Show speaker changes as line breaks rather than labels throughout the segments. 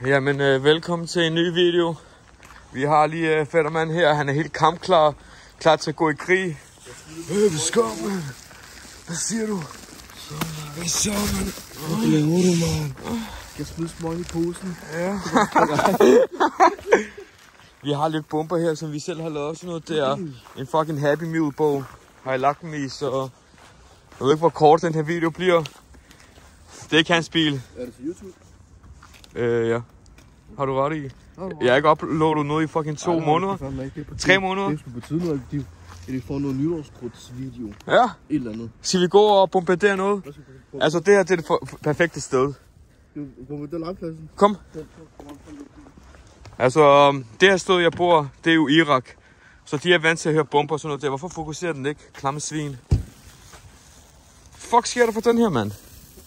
Jamen, velkommen til en ny video. Vi har lige Fættermand her. Han er helt kampklar. Klar til at gå i krig.
Hvad skal man? Hvad siger du? Hvad så, man? Hvad laver du, man? Skal jeg smide smøg i posen?
Ja. Vi har lidt bomber her, som vi selv har lavet. Sådan noget. Det er en fucking Happy Meal-bog. Har jeg lagt dem i, så... Jeg ved ikke, hvor kort den her video bliver. Det er ikke hans bil.
Er det til YouTube?
Ja. Har du ret i? Jeg har ikke uploadet noget i fucking 2 måneder. 3 måneder.
Det skulle betyde noget, at de får noget nytårskrudtsvideo.
Ja.
Et eller andet.
Skal vi gå og bombardere noget? Altså, det her det er det perfekte sted.
Bombardere legepladsen?
Kom. Altså, det her sted, jeg bor, det er jo Irak. Så de er vant til at høre bomber og sådan noget der. Hvorfor fokuserer den ikke? Klamme svin. Fuck sker der for den her, mand?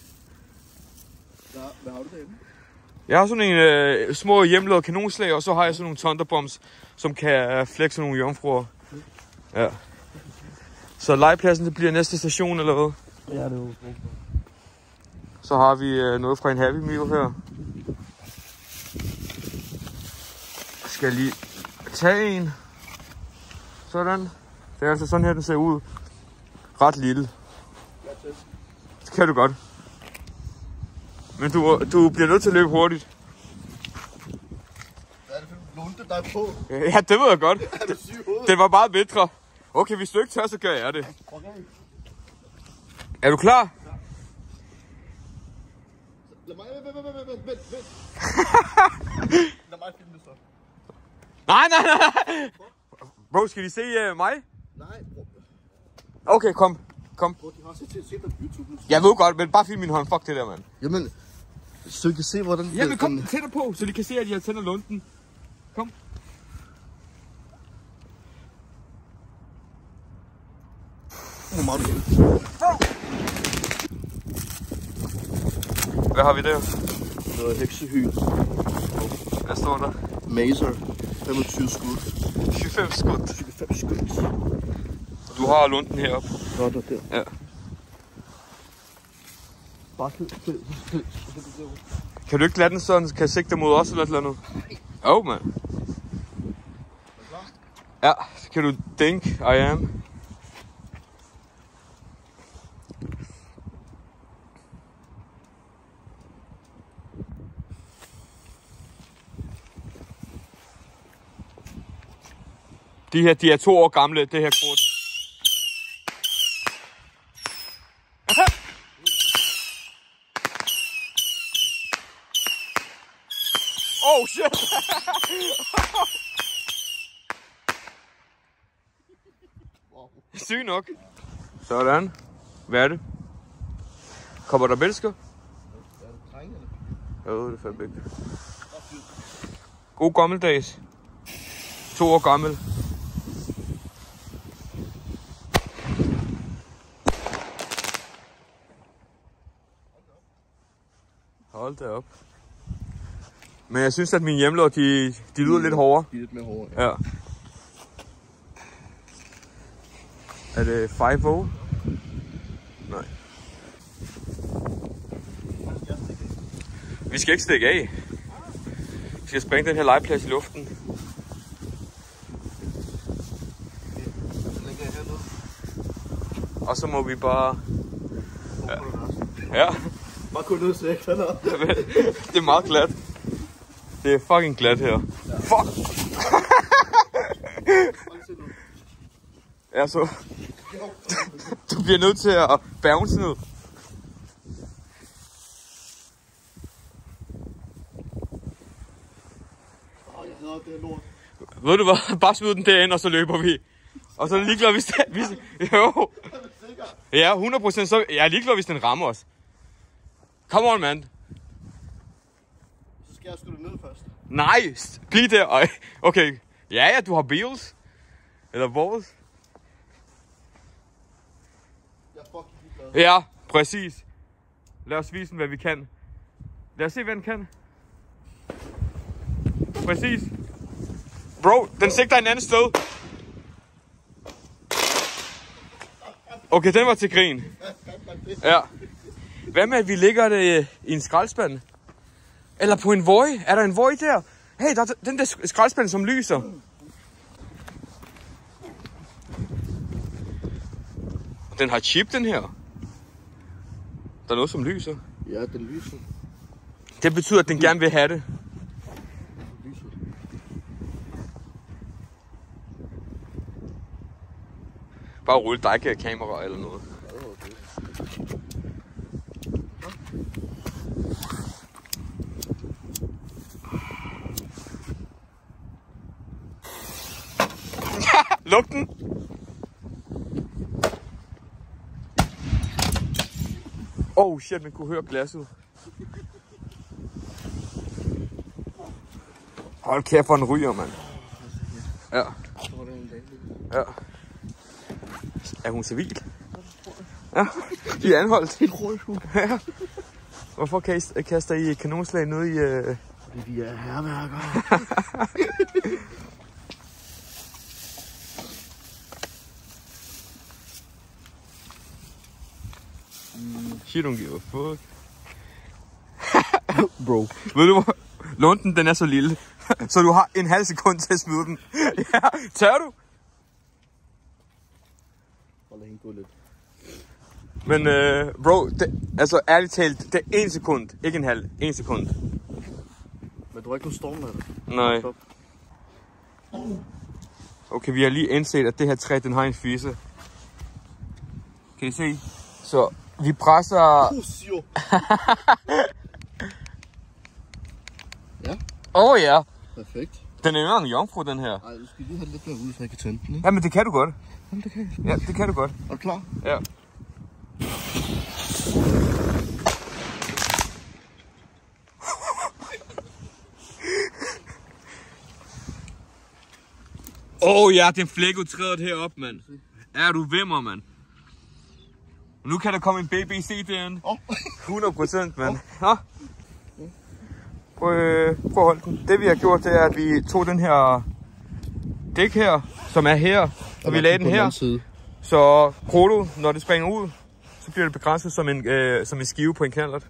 Hvad har du derinde?
Jeg har sådan en små hjemmelavede kanonslag, og så har jeg sådan nogle thunderbombs, som kan flexe nogle jomfruer. Ja. Så legepladsen, det bliver næste station, eller hvad?
Ja, det er jo.
Så har vi noget fra en Happy Meal her. Skal jeg lige tage en. Sådan. Det er altså sådan her, den ser ud. Ret lille. Det kan du godt. Men du bliver nødt til at løbe hurtigt.
Hvad er det for en lunte, der er på?
Ja, det ved jeg godt.
Er du syg hoved?
Det var meget mindre. Okay, hvis du ikke tør, så gør jeg det.
Okay.
Er du klar?
Ja. Lad mig... Vent. Lad mig filme det så.
Nej. Bro, skal de se mig?
Nej, bro.
Okay, kom.
Bro, de har set dig på YouTube nu.
Jeg ved godt, men bare film min hånd. Fuck det der, mand.
Jamen, så I kan se, hvordan...
Jamen, kom tættere på, så de kan se, at jeg tænder lunden. Kom.
Hvor meget du vil.
Hvad har vi der?
Noget heksehyl.
Hvad står der?
Maser. 25 skud.
25 skud.
25 skud.
Du har lunden heroppe.
Nå, der.
Ja.
Bare
Kan du ikke lade den sådan, kan jeg sigte mod os eller et eller andet? Oh, man. Ja, kan du think I am? De er 2 år gamle, det her kort. Oh shit! Syg nok. Sådan. Hvad er det? Kommer der mennesker? Ja, det er fandme ikke. God gammeldags. 2 år gammel. Hold da op. Men jeg synes, at mine hjemlåd, de lyder lidt hårdere.
De er lidt mere hårdere.
Ja. Er det 5 volt? Nej. Vi skal ikke stikke af. Vi skal sprænge den her legeplads i luften. Og så må vi bare... Ja.
Bare kun ned til ægterne.
Det er meget glat. Det er fucking glat her. Fuck! Ja, så... Du bliver nødt til at bounce ned. Ved du hvad? Bare smid den derind, og så løber vi. Og så er det ligeglad, hvis jo. Ja, 100%. Så jeg er ligeglad, hvis den rammer os. Come on, man.
Så skal jeg sgu det ned først.
Nej, bliv der. Okay. Ja, du har bills. Eller balls.
Jeg er fucking glad.
Ja, præcis. Lad os vise den, hvad vi kan. Lad os se, hvad den kan. Præcis. Bro, den sigter en anden sted. Okay, den var til grin. Ja. Hvad med, at vi lægger det i en skraldespand? Eller på en Voi. Er der en Voi der? Hey, der er den der skraldespand, som lyser. Den har chip, den her. Der er noget, som lyser.
Ja, den lyser.
Det betyder, at den gerne vil have det. Bare rulle Leica-kamera eller noget. Luk den! Oh shit, man kunne høre glasset. Hold kæft, hvor den ryger, mand. Ja. Ja. Er hun civil? Ja, de er anholdt. Ja. Hvorfor kaster I kanonslag ned i...
Fordi de er hærværkere.
Shit, don't give a fuck.
Bro.
Ved du hvor? Lunden, den er så lille. Så du har en halv sekund til at smide den. Ja, tør du?
Hold da hende gå lidt.
Men bro, altså ærligt talt, det er 1 sekund. Ikke en halv. 1 sekund.
Men du har ikke nogen storm af det?
Nej. Okay, vi har lige indset, at det her træ, den har en fisse. Kan I se? Så vi presser...
Ja.
Ja.
Perfekt.
Den er jo en jomfru, den her.
Ej, du skal lige have lidt mere ud, så jeg kan tænde den, ikke?
Ja, men det kan du godt.
Jamen, det kan jeg.
Ja, det kan du godt.
Er du klar?
Ja. Ja, den flækket træet heroppe, mand. Ja, du vimmer, mand. Nu kan der komme en BBC derinde. 100%, mand. Prøv at holde den. Det vi har gjort, det er, at vi tog den her dæk her, som er her, og vi lagde den her. Så proto, når det springer ud, så bliver det begrænset som en skive på en knallert.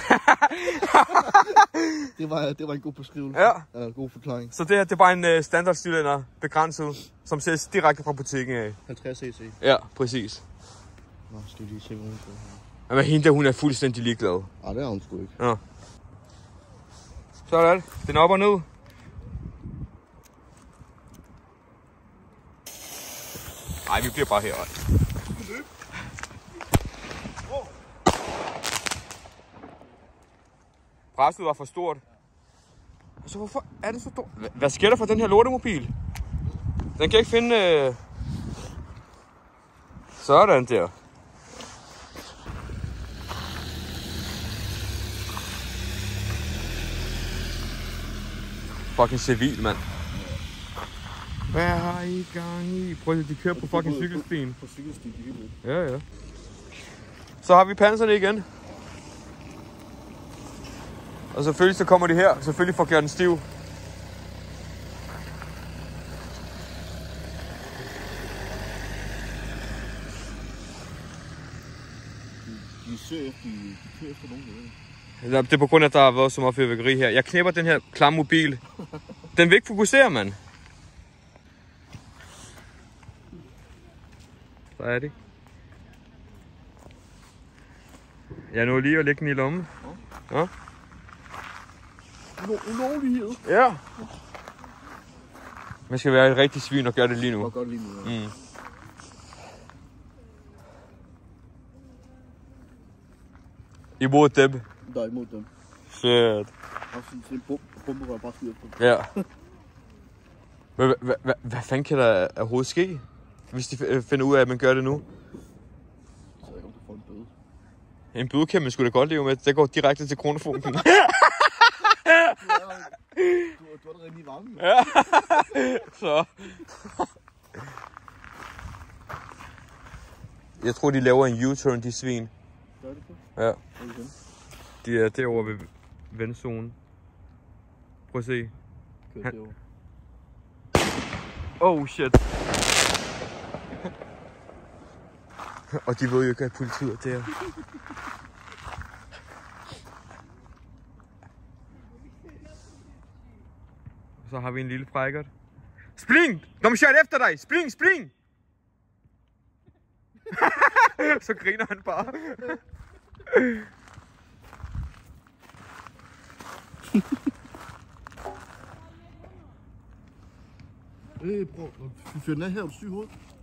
det var en god beskrivelse.
Ja.
En god forklaring.
Så det her, det er bare en standardcylinder begrænset, som ses direkte fra butikken af.
50 cc.
Ja, præcis.
Nå, skal vi lige se, hvad hun får her.
Jamen hende der, hun er fuldstændig ligeglad.
Nej, det er hun sgu ikke.
Ja. Så er det. Den er op og ned. Nej, vi bliver bare her. Presset var for stort. Så hvorfor er det så stort? Hvad sker der for den her lortemobil? Den kan ikke finde... Sådan der. Fucking civil, mand. Hvad har I gang i? Prøv at de kører på fucking cykelstien.
På cykelstien, det er helt.
Ja, ja. Så har vi panserne igen. Og selvfølgelig så kommer de her. Selvfølgelig for at gøre den stiv.
De kører efter nogen.
Det er på grund af, at der har været så meget fyrværkeri her. Jeg knæpper den her klamme mobil. Den vil ikke fokusere, mand. Så er det. Jeg nåede lige at lægge den i lommen. Ja.
Ulovlighed.
Ja. Man skal være et rigtig svin og gøre det lige nu.
Og godt lige nu, ja.
Imod dem.
Der er imod dem.
Shit.
Og sådan en bombe, hvor jeg bare skyder på.
Ja. Hvad fanden kan der overhovedet ske, hvis de finder ud af, at man gør det nu?
Så jeg kan få en bøde.
En bøde kan man sgu da godt leve med. Det går direkte til kronefunken.
Du er da rigtig varme.
Ja. Så. Jeg tror, de laver en U-turn, de svin.
Gør det det?
Ja. De er derovre ved vendzonen. Prøv at se.
Kør derovre.
Oh shit. Og de ved jo ikke, at politiet er der. Så har vi en lille frækkert. Spling! De kørte efter dig! Spling, spling! Så griner han bare.
Bror, vi fyrer den af her, du styr hovedet.